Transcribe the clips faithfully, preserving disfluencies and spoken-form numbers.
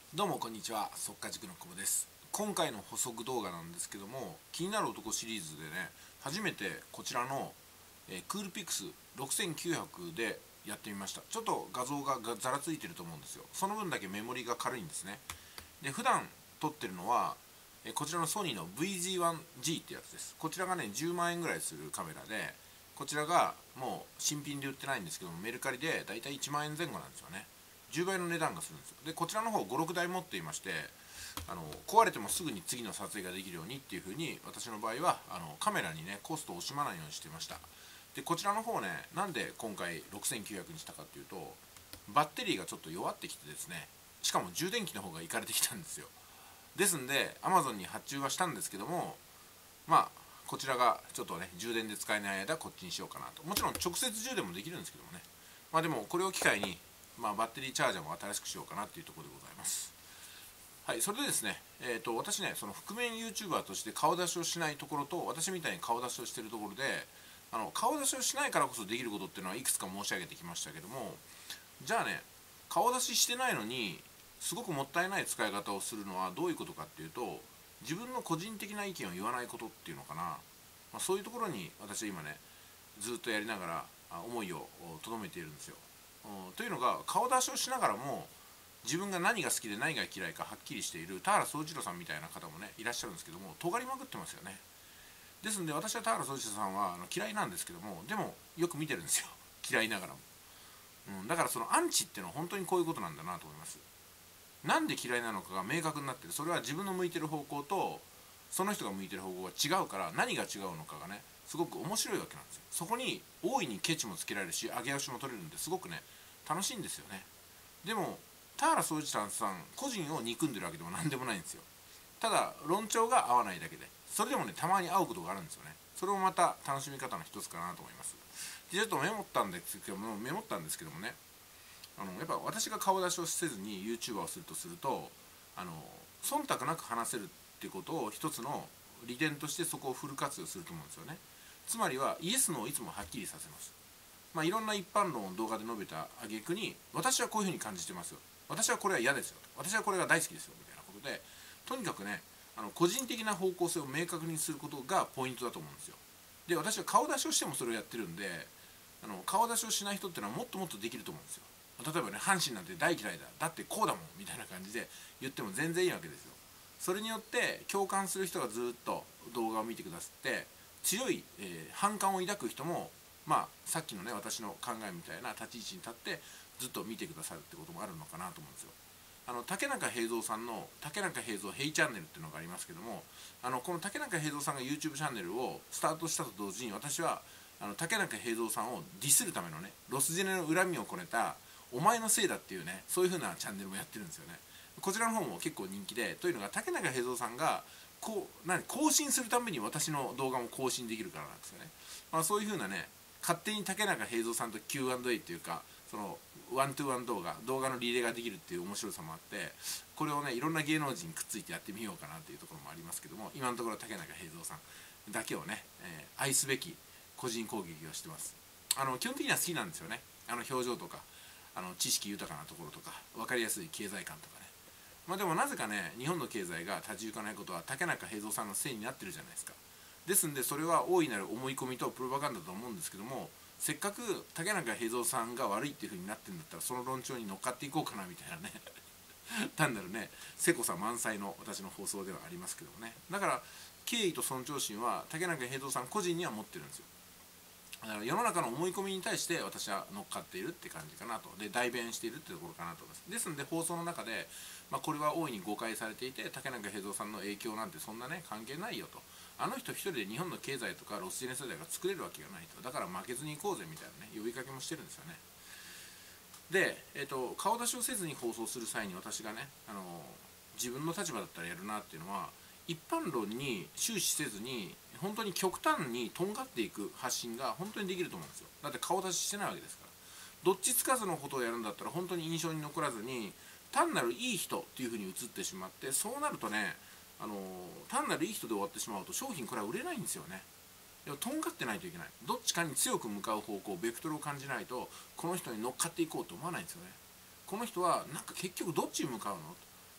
どうもこんにちは、速稼塾の久保です。今回の補足動画なんですけども、気になる男シリーズでね、初めてこちらの、えー、クールピクスろくせんきゅうひゃくでやってみました。ちょっと画像がざらついてると思うんですよ。その分だけメモリが軽いんですね。で、普段撮ってるのは、えーこちらのソニーの ブイジーワンジー ってやつです。こちらがね、じゅうまんえんぐらいするカメラで、こちらがもう新品で売ってないんですけども、メルカリでだいたいいちまんえんぜん後なんですよね。じゅうばいの値段がするんですよ。でこちらの方ごろくだい持っていまして、あの壊れてもすぐに次の撮影ができるようにっていう風に、私の場合はあのカメラにねコストを惜しまないようにしてました。でこちらの方ね、なんで今回ろくせんきゅうひゃくにしたかっていうと、バッテリーがちょっと弱ってきてですね、しかも充電器の方がいかれてきたんですよ。ですんで Amazon に発注はしたんですけども、まあこちらがちょっとね充電で使えない間こっちにしようかなと。もちろん直接充電もできるんですけどもね、まあでもこれを機会に、まあ、バッテリーチャージャーも新しくしようかなっていうところでございます。はい、それでですね、えー、と私ね、その覆面 YouTuber として顔出しをしないところと、私みたいに顔出しをしているところで、あの顔出しをしないからこそできることっていうのはいくつか申し上げてきましたけども、じゃあね、顔出ししてないのにすごくもったいない使い方をするのはどういうことかっていうと、自分の個人的な意見を言わないことっていうのかな、まあ、そういうところに私は今ねずっとやりながら思いをとどめているんですよ。というのが、顔出しをしながらも自分が何が好きで何が嫌いかはっきりしている田原総一郎さんみたいな方もねいらっしゃるんですけども、尖りまくってますよね。ですんで私は田原総一郎さんはあの嫌いなんですけども、でもよく見てるんですよ、嫌いながらも。うん、だからそのアンチっていうのは本当にこういうことなんだなと思います。なんで嫌いなのかが明確になってる。それは自分の向いてる方向とその人が向いてる方向が違うから、何が違うのかがねすごく面白いわけなんですよ。そこに大いにケチもつけられるし上げ足も取れるんで、すごくね楽しいんですよね。でも田原総一郎さん個人を憎んでるわけでも何でもないんですよ。ただ論調が合わないだけで、それでもねたまに会うことがあるんですよね。それもまた楽しみ方の一つかなと思います。でちょっとメモったんですけどもメモったんですけどもね、あのやっぱ私が顔出しをせずに YouTuber をするとすると、あの忖度なく話せるっていうことを一つの利点として、そこをフル活用すると思うんですよね。つまりはイエスノーをいつもはっきりさせます。まあ、いろんな一般論を動画で述べた挙句に、私はこういうふうに感じてますよ、私はこれは嫌ですよ、私はこれが大好きですよみたいなことで、とにかくね、あの個人的な方向性を明確にすることがポイントだと思うんですよ。で私は顔出しをしてもそれをやってるんで、あの顔出しをしない人っていうのはもっともっとできると思うんですよ。例えばね、阪神なんて大嫌いだ、だってこうだもんみたいな感じで言っても全然いいわけですよ。それによって共感する人がずっと動画を見てくださって、強い、えー反感を抱く人も、まあさっきのね私の考えみたいな立ち位置に立ってずっと見てくださるってこともあるのかなと思うんですよ。あの竹中平蔵さんの竹中平蔵ヘイチャンネルっていうのがありますけども、あのこの竹中平蔵さんが YouTube チャンネルをスタートしたと同時に、私はあの竹中平蔵さんをディスるためのね、ロスジェネの恨みをこねたお前のせいだっていうね、そういう風なチャンネルもやってるんですよね。こちらの方も結構人気で、というのが竹中平蔵さんがこう何更新するために私の動画も更新できるからなんですよね。まあ、そういう風なね、勝手に竹中平蔵さんと キューアンドエー っていうか、そのワントゥーワン動画動画のリレーができるっていう面白さもあって、これをねいろんな芸能人にくっついてやってみようかなっていうところもありますけども、今のところ竹中平蔵さんだけをね、えー愛すべき個人攻撃をしてます。あの基本的には好きなんですよね。あの表情とか、あの知識豊かなところとか、分かりやすい経済観とかね。まあでもなぜかね、日本の経済が立ち行かないことは竹中平蔵さんのせいになってるじゃないですか。ですんでそれは大いなる思い込みとプロパガンダだと思うんですけども、せっかく竹中平蔵さんが悪いっていう風になってるんだったら、その論調に乗っかっていこうかなみたいなね単なるねせこさ満載の私の放送ではありますけどもね。だから敬意と尊重心は竹中平蔵さん個人には持ってるんですよ。だから世の中の思い込みに対して私は乗っかっているって感じかなと。で代弁しているってところかなと思います。ですので放送の中で、まあ、これは大いに誤解されていて、竹中平蔵さんの影響なんてそんなね関係ないよと。あの人一人で日本の経済とかロスジェネ世代が作れるわけがないと。だから負けずに行こうぜみたいなね呼びかけもしてるんですよね。で、えー、と顔出しをせずに放送する際に私がね、あの自分の立場だったらやるなっていうのは、一般論に終始せずに本当に極端にとんがっていく発信が本当にできると思うんですよ。だって顔出ししてないわけですから。どっちつかずのことをやるんだったら本当に印象に残らずに、単なるいい人っていうふうに映ってしまって、そうなるとね、あの単なるいい人で終わってしまうと商品これは売れないんですよね。でもとんがってないといけない。どっちかに強く向かう方向、ベクトルを感じないとこの人に乗っかっていこうと思わないんですよね。この人はなんか結局どっちに向かうの、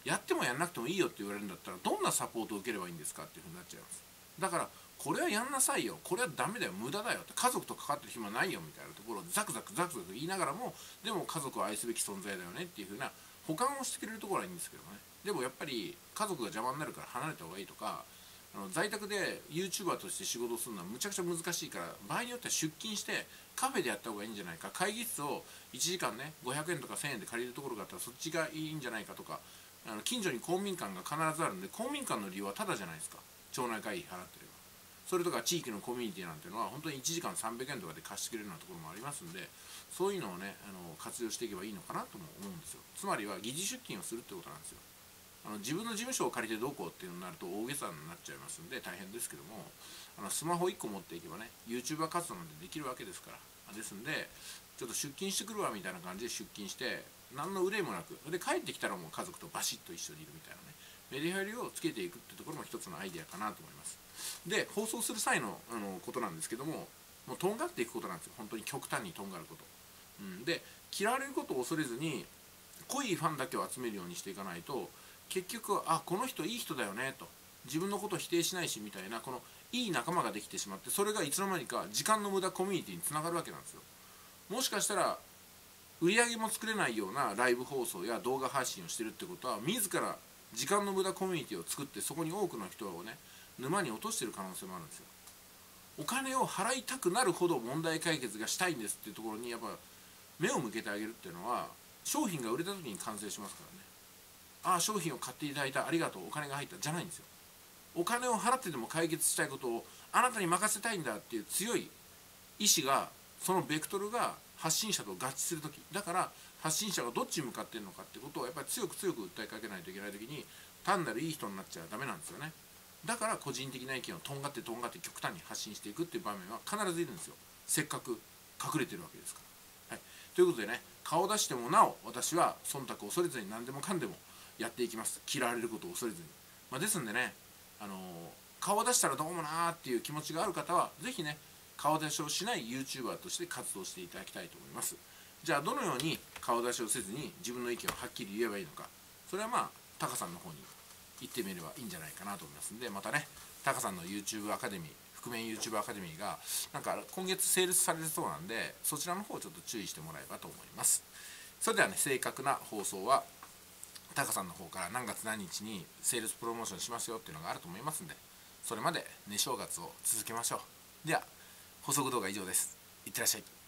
やってもやんなくてもいいよって言われるんだったら、どんなサポートを受ければいいんですかっていうふうになっちゃいます。だからこれはやんなさいよ、これはダメだよ、無駄だよって、家族と関わってる暇ないよみたいなところをザクザクザクザク言いながらも、でも家族を愛すべき存在だよねっていうふうな補完をしてくれるところはいいんですけどね。でもやっぱり家族が邪魔になるから離れた方がいいとか、あの在宅で YouTuber として仕事をするのはむちゃくちゃ難しいから、場合によっては出勤してカフェでやった方がいいんじゃないか、会議室をいちじかんねごひゃくえんとかせんえんで借りるところがあったらそっちがいいんじゃないかとか、あの近所に公民館が必ずあるんで、公民館の利用はタダじゃないですか、町内会費払ってれば。それとか地域のコミュニティなんていうのは本当にいちじかんさんびゃくえんとかで貸してくれるようなところもありますんで、そういうのをねあの活用していけばいいのかなとも思うんですよ。つまりは疑似出勤をするってことなんですよ。あの自分の事務所を借りてどうこうっていうのになると大げさになっちゃいますんで大変ですけども、あのスマホいっこ持っていけばね YouTuber 活動なんてできるわけですから。ですんでちょっと出勤してくるわみたいな感じで出勤して何の憂いもなくで帰ってきたらもう家族とバシッと一緒にいるみたいなねメリハリをつけていくってところも一つのアイデアかなと思います。で放送する際のあのことなんですけども、もうとんがっていくことなんですよ。本当に極端にとんがること、うん、で嫌われることを恐れずに濃いファンだけを集めるようにしていかないと、結局あこの人いい人だよねと自分のことを否定しないしみたいな、このいい仲間ができてしまって、それがいつの間にか時間の無駄コミュニティにつながるわけなんですよ。もしかしたら売り上げも作れないようなライブ放送や動画配信をしてるってことは、自ら時間の無駄コミュニティを作ってそこに多くの人をね沼に落としてる可能性もあるんですよ。お金を払いたくなるほど問題解決がしたいんですっていうところにやっぱ目を向けてあげるっていうのは、商品が売れた時に完成しますからね。ああ商品を買っていただいた、ありがとう、お金が入ったじゃないんですよ。お金を払ってでも解決したいことをあなたに任せたいんだっていう強い意志が、そのベクトルが発信者と合致する時だから、発信者がどっちに向かっているのかってことをやっぱり強く強く訴えかけないといけない時に、単なるいい人になっちゃダメなんですよね。だから個人的な意見をとんがってとんがって極端に発信していくっていう場面は必ずいるんですよ。せっかく隠れてるわけですから。はい、ということでね、顔を出してもなお私は忖度を恐れずに何でもかんでもやっていきます。嫌われることを恐れずに。まあ、ですんでね、あのー、顔を出したらどうもなーっていう気持ちがある方はぜひね顔出しをしない YouTuber として活動していただきたいと思います。じゃあどのように顔出しをせずに自分の意見をはっきり言えばいいのか、それはまあタカさんの方に行ってみればいいんじゃないかなと思いますんで、またねタカさんの YouTube アカデミー、覆面 YouTuber アカデミーがなんか今月セールスされるそうなんで、そちらの方をちょっと注意してもらえばと思います。それではね、正確な放送はタカさんの方から何月何日にセールスプロモーションしますよっていうのがあると思いますんで、それまで寝正月を続けましょう。では補足動画以上です。いってらっしゃい。